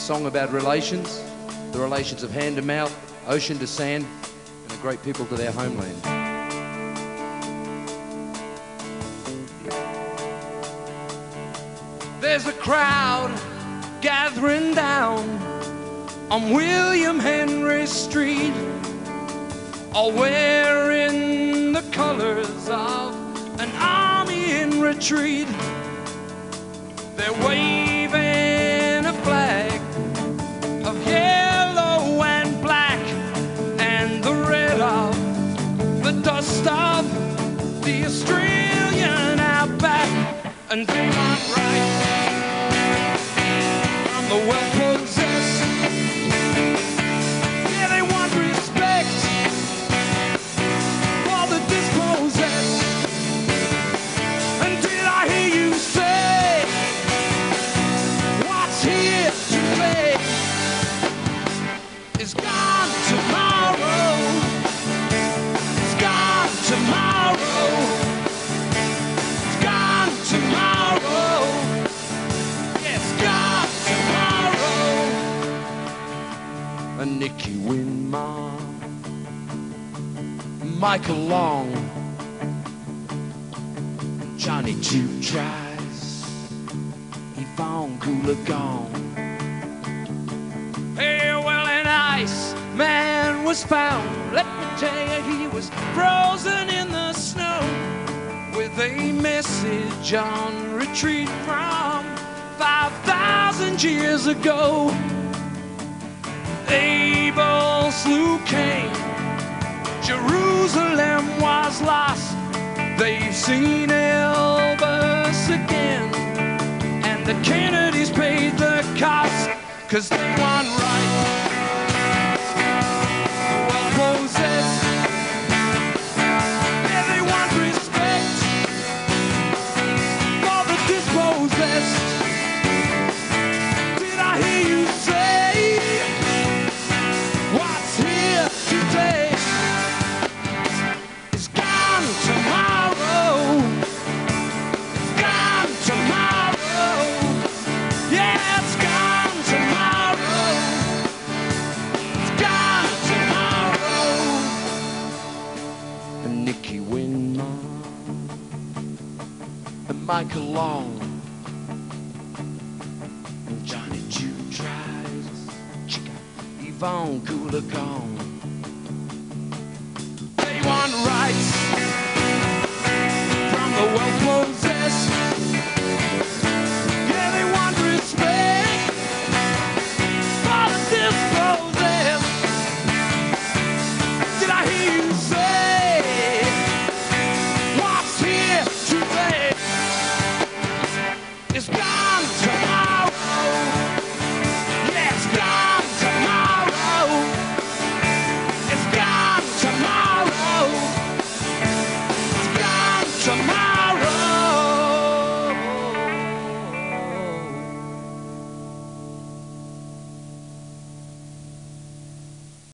song about relations, the relations of hand to mouth, ocean to sand, and a great people to their homeland. There's a crowd gathering down on William Henry Street, all wearing the colors of an army in retreat. They're waving a flag of yellow and black, and the red of the dust of the Australian outback. And they want right from the well-possessed. Yeah, they want respect for the dispossessed. And did I hear you say what's here today is gone tomorrow? It's gone tomorrow. It's gone tomorrow. Yes, gone tomorrow. And Nicky Winmar, Michael Long, Johnny Two Tries, Yvonne Goolagong. Hey, well, an ice man was found. Let me tell you, he was frozen in the snow with a message on retreat from 5,000 years ago. Abel slew Cain, Jerusalem was lost. They've seen Elvis again, and the Kennedys paid the cost, 'cause they want right, well-possessed. Yeah, they want respect for the dispossessed. Did I hear you say what's here today is gone tomorrow? It's gone tomorrow. Yeah, it's gone tomorrow. It's gone tomorrow. And Nicky Winmar and Michael Long and Johnny Two Tries, Yvonne Goolagong.